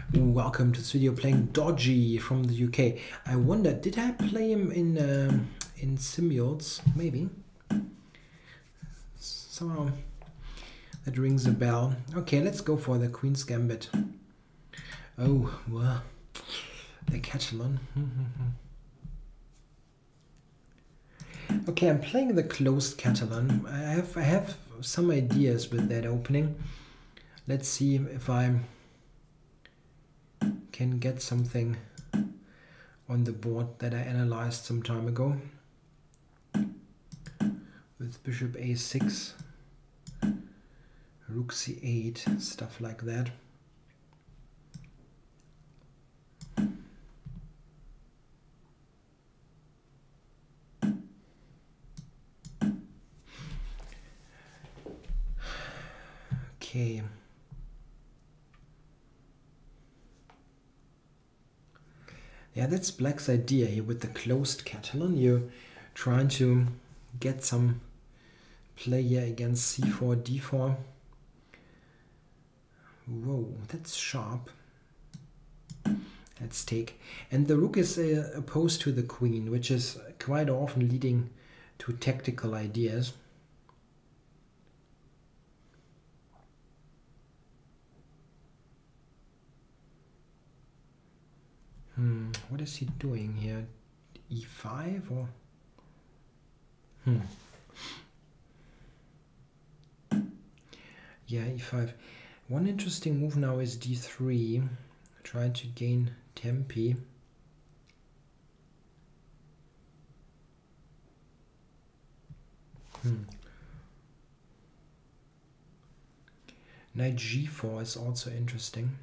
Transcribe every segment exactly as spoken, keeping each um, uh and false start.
Welcome to this video playing Dodgy from the U K. I wonder, did I play him in um, in Symbiotes? Maybe. Somehow that rings a bell. Okay, let's go for the Queen's Gambit. Oh, well, the Catalan. Okay, I'm playing the closed Catalan. I have I have some ideas with that opening. Let's see if I can get something on the board that I analyzed some time ago with Bishop A six, Rook C eight, stuff like that. Okay. Yeah, that's Black's idea here with the closed Catalan. You're trying to get some play here against C four, D four. Whoa, that's sharp. Let's take. And the rook is uh, opposed to the queen, which is quite often leading to tactical ideas. Hmm, what is he doing here? E five or? Hmm. Yeah, E five. One interesting move now is D three, trying to gain tempi. Hmm. Knight G four is also interesting.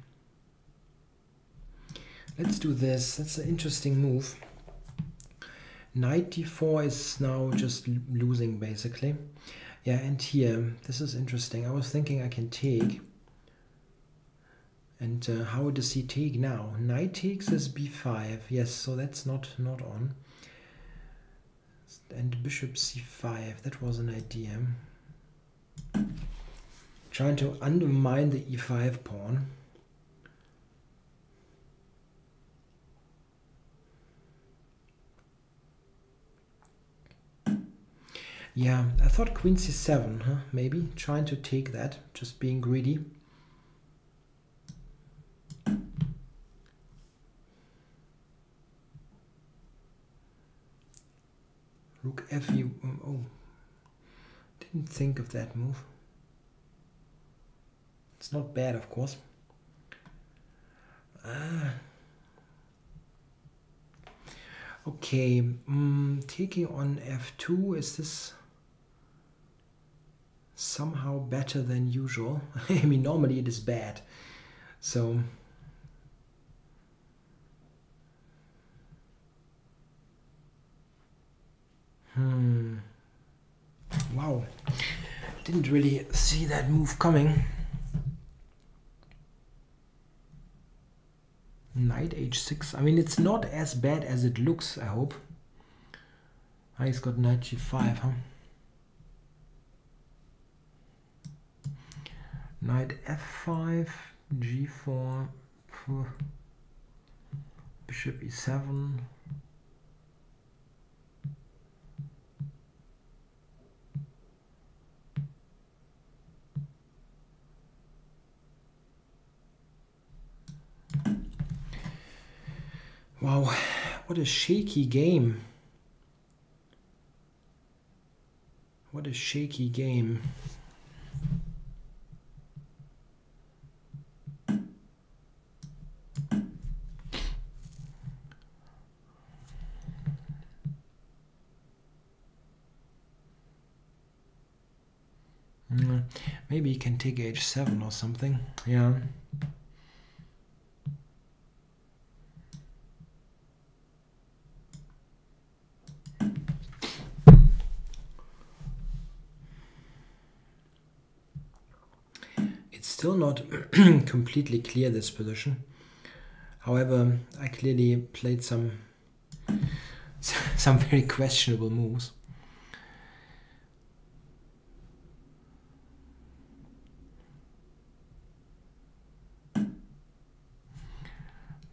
Let's do this. That's an interesting move. Knight D four is now just losing basically. Yeah, and here, this is interesting. I was thinking I can take. And uh, how does he take now? Knight takes is B five. Yes, so that's not, not on. And Bishop C five. That was an idea. Trying to undermine the E five pawn. Yeah, I thought Queen C seven, huh? Maybe trying to take that, just being greedy. Rook F E. Oh, didn't think of that move. It's not bad, of course. Ah. Okay, mm, taking on F two, is this somehow better than usual? I mean, normally it is bad. So, hmm. Wow, didn't really see that move coming. Knight H six. I mean, it's not as bad as it looks, I hope. Ah, he's got Knight G five, huh? Knight F five, G four, Bishop E seven. Wow, what a shaky game. What a shaky game. Maybe he can take H seven or something. Yeah. It's still not completely clear, this position. However, I clearly played some some very questionable moves.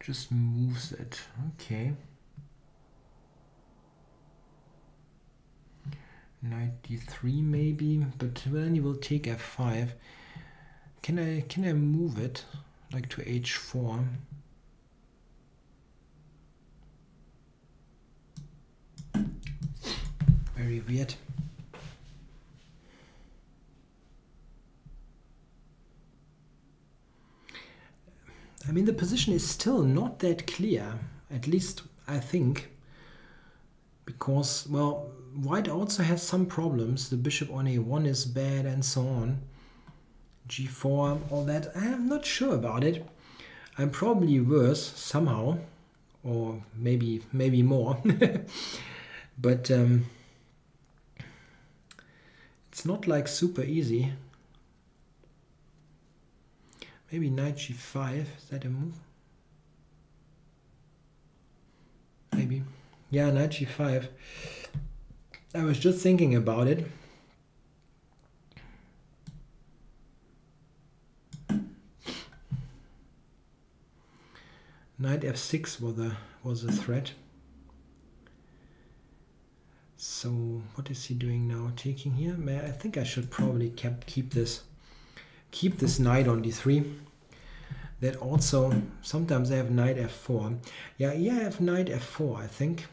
just moves it. Okay. Knight d three maybe, but then you will take f five. Can I can I move it like to h four? Very weird. I mean, the position is still not that clear, at least I think, because, well, white also has some problems. The bishop on a one is bad and so on. g four, all that. I'm not sure about it. I'm probably worse somehow, or maybe maybe more. But um, it's not like super easy. Maybe knight g five, is that a move? Maybe. Yeah, knight g five. I was just thinking about it. Knight f six was a was a threat. So what is he doing now? Taking here? I think I should probably keep keep this keep this knight on d three. That also, sometimes I have knight f four. Yeah, here I have knight f four, I think.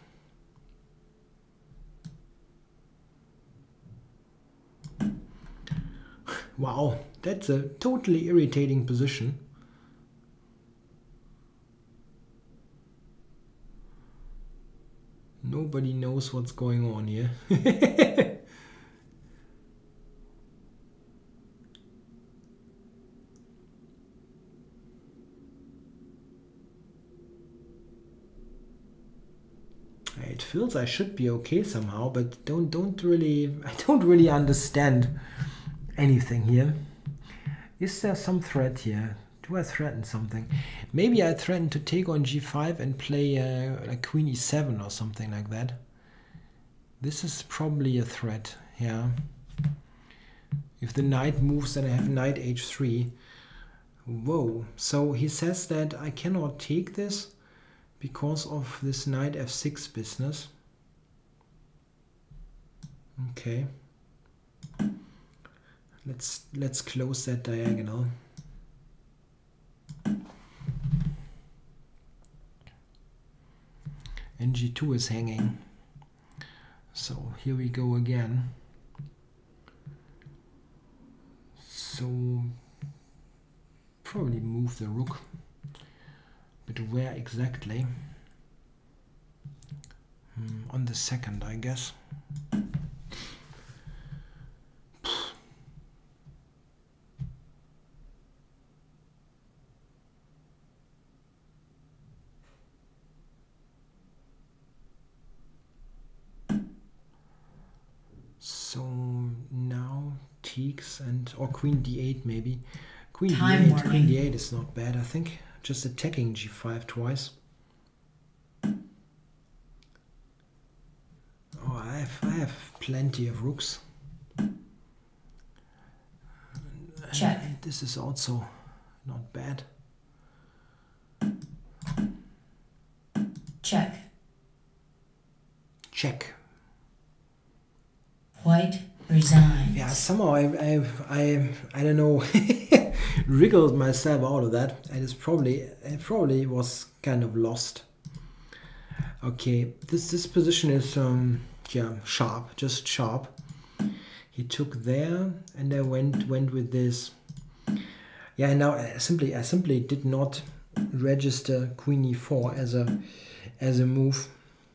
Wow, that's a totally irritating position. Nobody knows what's going on here. It feels I should be okay somehow, but don't don't really I don't really understand anything here. Is there some threat here? Do I threaten something? Maybe I threaten to take on g five and play uh, like queen e seven or something like that. This is probably a threat, yeah. If the knight moves, then I have knight h three. Whoa, so he says that I cannot take this because of this knight f six business. Okay. Let's let's close that diagonal. And g two is hanging. So here we go again. So probably move the rook. But where exactly? Hmm, on the second, I guess. So now takes and or queen d eight maybe. Queen d eight, queen d eight is not bad, I think. Just attacking g five twice. Oh, I have, I have plenty of rooks. Check. And this is also not bad. Check. Check. White resigns. Yeah, somehow I, I, I, I don't know, wriggled myself out of that. And it's probably, it probably was kind of lost. Okay, this this position is um, yeah, sharp, just sharp. He took there, and I went went with this. Yeah, now I simply I simply did not register queen e four as a as a move.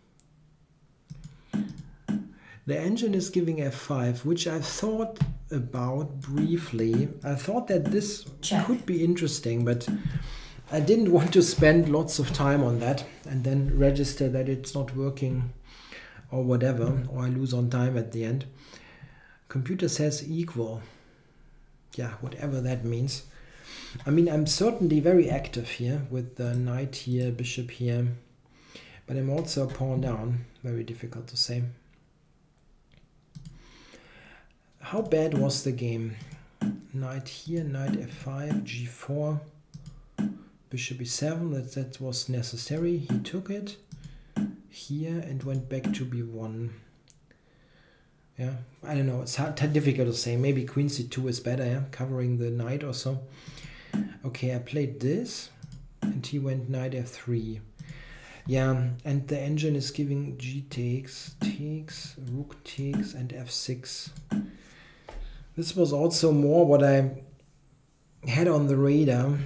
The engine is giving f five, which I thought about briefly. I thought that this Check. could be interesting, but I didn't want to spend lots of time on that and then register that it's not working or whatever, or I lose on time at the end. Computer says equal. Yeah, whatever that means. I mean, I'm certainly very active here with the knight here, bishop here, but I'm also a pawn down. Very difficult to say. How bad was the game? Knight here, knight f five, g four. Bishop e seven, that, that was necessary. He took it here and went back to b one. Yeah, I don't know, it's hard, difficult to say. Maybe queen c two is better, yeah, covering the knight or so. Okay, I played this and he went knight f three. Yeah, and the engine is giving g takes, takes, rook takes, and f six. This was also more what I had on the radar.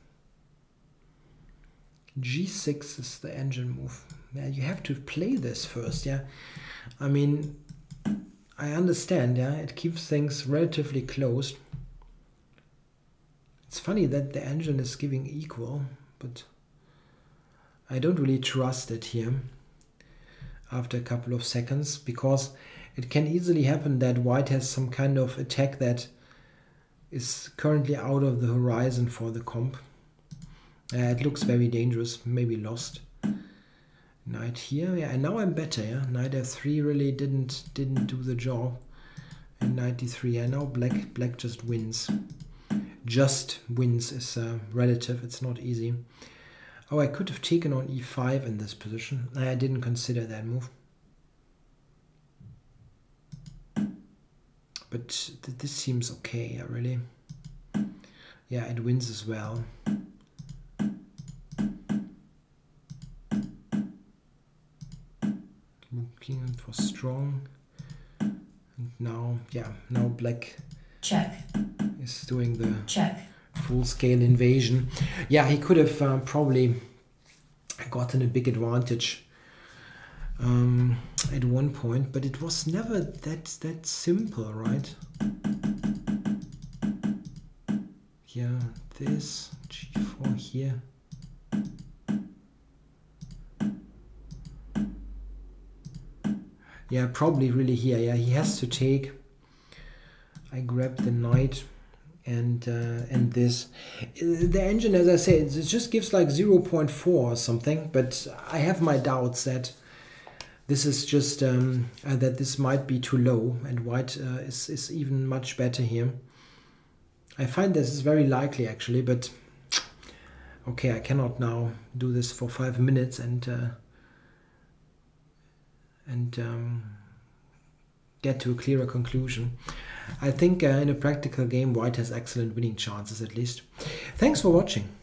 g six is the engine move. Yeah, you have to play this first, yeah. I mean, I understand, yeah, it keeps things relatively close. It's funny that the engine is giving equal, but I don't really trust it here after a couple of seconds, because it can easily happen that white has some kind of attack that is currently out of the horizon for the comp. Uh, it looks very dangerous, maybe lost. Knight here, yeah, and now I'm better, yeah. Knight f three really didn't didn't do the job. And knight d three, and now black black just wins. Just wins is uh, relative, it's not easy. Oh, I could have taken on e five in this position. I didn't consider that move. But th this seems okay, yeah, really. Yeah, it wins as well. Looking for strong. And now, yeah, now black Check. is doing the Check. full-scale invasion. Yeah, he could have uh, probably gotten a big advantage um, at one point, but it was never that that simple, right? Yeah, this g four here. Yeah, probably really here. Yeah, he has to take. I grab the knight and uh, and this. The engine, as I said, it just gives like zero point four or something, but I have my doubts that this is just um, uh, that this might be too low, and white uh, is is even much better here. I find this is very likely actually, but okay, I cannot now do this for five minutes and. Uh, and um, get to a clearer conclusion. I think uh, in a practical game, white has excellent winning chances at least. Thanks for watching.